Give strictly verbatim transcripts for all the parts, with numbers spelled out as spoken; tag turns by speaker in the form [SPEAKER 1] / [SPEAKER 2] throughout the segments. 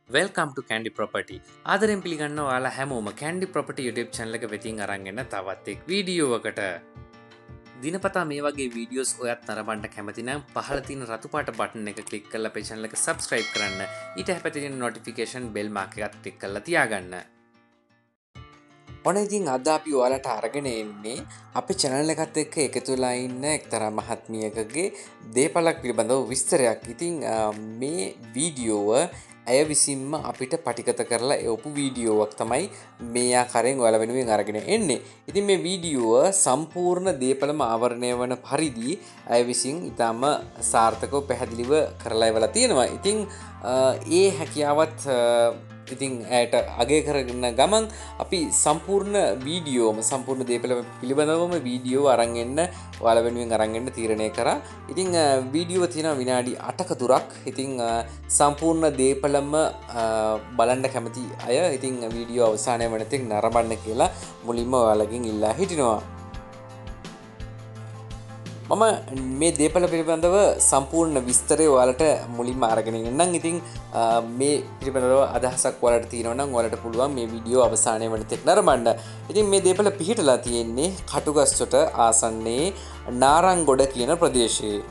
[SPEAKER 1] Welcome to Kandy Property. ආදරෙන් පිළිගන්නවා ඔයාලා හැමෝම Kandy Property YouTube channel එක වෙතින් අරන් එන තවත් එක් වීඩියෝ එකකට. දිනපතා මේ වගේ වීඩියෝස් ඔයත් නරඹන්න කැමති නම් පහළ තියෙන රතු පාට බටන් එක ක්ලික් කරලා අපේ channel එක subscribe කරන්න. ඊට හැපැත්තේ තියෙන notification bell mark එකත් ක්ලික් කරලා තියාගන්න. ඔන්න ඉතින් අද අපි ඔයාලට අරගෙන එන්නේ අපේ channel එකත් එක්ක එකතු වෙලා ඉන්න එක්තරා මහත්මියකගේ දේපලක් පිළිබඳව විස්තරයක්. ඉතින් මේ වීඩියෝව ඇය විසින්ම අපිට පටිගත කරලා එවපු වීඩියෝවක් තමයි මේ ආකාරයෙන් ඔයාලා වෙනුවෙන් අරගෙන එන්නේ. ඉතින් මේ වීඩියෝව සම්පූර්ණ දේපලම ආවරණය වන පරිදි ඇය විසින් ඊටම සාර්ථකව පැහැදිලිව කරලා ඉවලා තියෙනවා. ඉතින් ඒ හැකියාවත් ඉතින් ඇයට අගය කරගෙන ගමන් අපි සම්පූර්ණ වීඩියෝම සම්පූර්ණ දේපල පිළිබඳවම වීඩියෝ අරන් එන්න ඔයාලා වෙනුවෙන් අරන් එන්න තීරණය කරා. ඉතින් වීඩියෝව තියෙනවා විනාඩි අටක දුරක්. ඉතින් සම්පූර්ණ දේපලම බලන්න කැමති අය ඉතින් වීඩියෝ අවසානය වෙනතෙක් නරඹන්න කියලා මුලින්ම ඔයාලගෙන් ඉල්ලා හිටිනවා. මම මේ දේපල පිළිබඳව සම්පූර්ණ විස්තරය ඔයාලට මුලින්ම අරගෙන ඉන්නම්. ඉතින් මේ පිළිබඳව අදහසක් ඔයාලට තියෙනවා නම් ඔයාලට පුළුවන් මේ වීඩියෝ අවසානය වෙනතෙක් නරඹන්න. ඉතින් මේ දේපල පිහිටලා තියෙන්නේ කටුගස්සට ආසන්නයේ නාරංගොඩ කියන ප්‍රදේශයේ.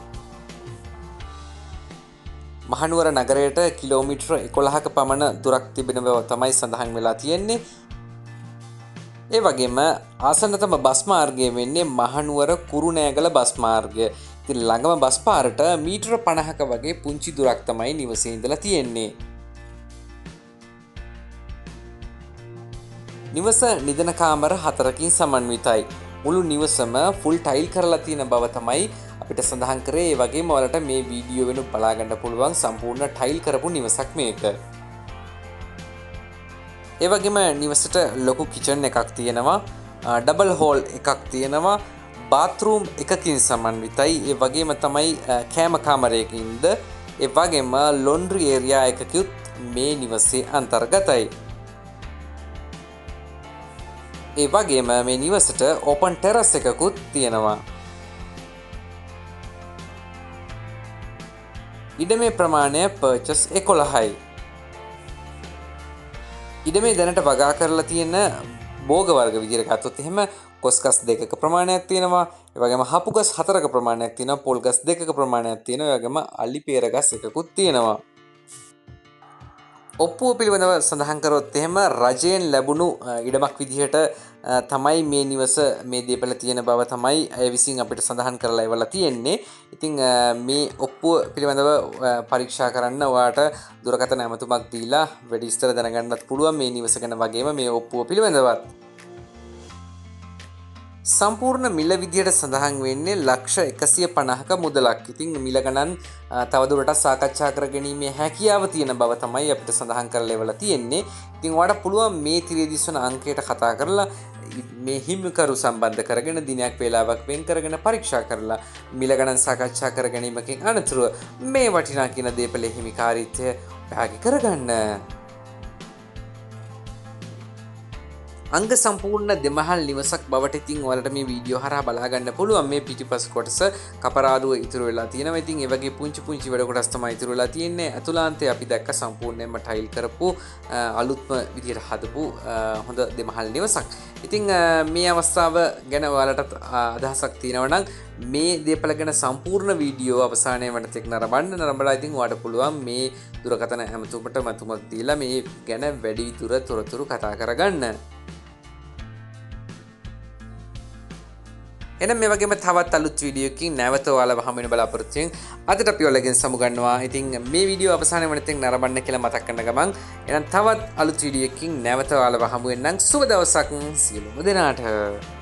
[SPEAKER 1] මහනුවර නගරයට කිලෝමීටර එකොළහක පමණ දුරක් තිබෙන බව තමයි සඳහන් වෙලා තියෙන්නේ. ඒ වගේම ආසන්නතම බස් මාර්ගය වෙන්නේ මහනුවර කුරුණෑගල බස් මාර්ගය. ඉතින් ළඟම බස් පාරට මීටර පනහක වගේ පුංචි දුරක් තමයි නිවසේ ඉඳලා තියෙන්නේ. නිවස නිදන කාමර හතරකින් සමන්විතයි. මුළු නිවසම ෆුල් ටයිල් කරලා තියෙන බව තමයි අපිට සඳහන් කරේ. ඒ වගේම ඔයාලට මේ වීඩියෝ වෙනු බලා ගන්න පුළුවන් සම්පූර්ණ ටයිල් කරපු නිවසක් මේක. ඒ වගේම නිවසට ලොකු කිචන් එකක් තියෙනවා, ඩබල් හෝල් එකක් තියෙනවා, බාත්රූම් එකකින් සමන්විතයි. ඒ වගේම තමයි කෑම කාමරයකින්ද ඒ වගේම ලොන්ඩ්‍රි ඒරියා එකකුත් මේ නිවසේ අන්තර්ගතයි. ඒ වගේම මේ නිවසට ඕපන් ටෙරස් එකකුත් තියෙනවා. ඉඩමේ ප්‍රමාණය පර්චස් එකොළහයි. ඉඩමේ දැනට වගා කරලා තියෙන භෝග වර්ග විදිහට ගත්තොත් එහෙම කොස්ගස් දෙකක ප්‍රමාණයක් තියෙනවා. ඒ වගේම හපු ගස් හතරක ප්‍රමාණයක් තියෙනවා. පොල් ගස් දෙකක ප්‍රමාණයක් තියෙනවා. ඒ වගේම අලි පෙර ගස් එකකුත් තියෙනවා. ඔප්පුව පිළිබඳව සඳහන් කරොත් එහෙම රජයෙන් ලැබුණු ඉඩමක් විදිහට තමයි මේ නිවස මේ දේපල තියෙන බව තමයි අය විසින් අපිට සඳහන් කරලා ඉවලා තියෙන්නේ. ඉතින් මේ ඔප්පුව පිළිබඳව පරීක්ෂා කරන්න ඔයාට දුරකථන ඇමතුමක් දීලා වැඩි විස්තර දැනගන්නත් පුළුවන් මේ නිවස ගැන වගේම මේ ඔප්පුව පිළිබඳවත්. සම්පූර්ණ මිල විදියට සඳහන් වෙන්නේ ලක්ෂ එකසිය පනහක මුදලක්. ඉතින් මිල ගණන් තවදුරටත් සාකච්ඡා කර ගැනීමේ හැකියාව තියෙන බව තමයි අපිට සඳහන් කරලා ඉවලා තියෙන්නේ. ඉතින් ඔයාලට පුළුවන් මේ තිරේ දිස්වන අංකයට කතා කරලා මේ හිමිකරු සම්බන්ධ කරගෙන දිනයක් වේලාවක් වෙන් කරගෙන පරීක්ෂා කරලා මිල ගණන් සාකච්ඡා කර ගැනීමකින් අනතුරුව මේ වටිනා කියන දේපලේ හිමිකාරීත්වය භාගී කරගන්න. අංග සම්පූර්ණ දෙමහල් නිවසක් බවට ඉතින් ඔයාලට මේ වීඩියෝ හරහා බලා ගන්න පුළුවන්. මේ පිටිපස් කොටස කපරාදුව ඉතුරු වෙලා තියෙනවා. ඉතින් ඒ වගේ පුංචි පුංචි වැඩ කොටස් තමයි ඉතුරු වෙලා තියෙන්නේ. අතුලාන්තයේ අපි දැක්ක සම්පූර්ණයෙන්ම ටයිල් කරපු අලුත්ම විදිහට හදපු හොඳ දෙමහල් නිවසක්. ඉතින් මේ අවස්ථාව ගැන ඔයාලට අදහසක් තියෙනවා නම් මේ දේපල ගැන සම්පූර්ණ වීඩියෝ අවසානයේ වෙනතෙක් නරඹන්න. නරඹලා ඉතින් ඔයාලට පුළුවන් මේ දුරකථන ඇමතුමට මතුමක් දීලා මේ ගැන වැඩි දුර තොරතුරු කතා කරගන්න. එනම් මේ වගේම තවත් අලුත් වීඩියෝකින් නැවත ඔයාලව හමු වෙන බලාපොරොත්තු වෙමින් අදට අපි ඔයාලගෙන් සමුගන්නවා. ඉතින් මේ වීඩියෝ අවසානයේ වෙනතෙක් නරඹන්න කියලා මතක් කරන ගමන් එහෙනම් තවත් අලුත් වීඩියෝකින් නැවත ඔයාලව හමු වෙන්නම්. සුබ දවසක් සියලුම දෙනාට.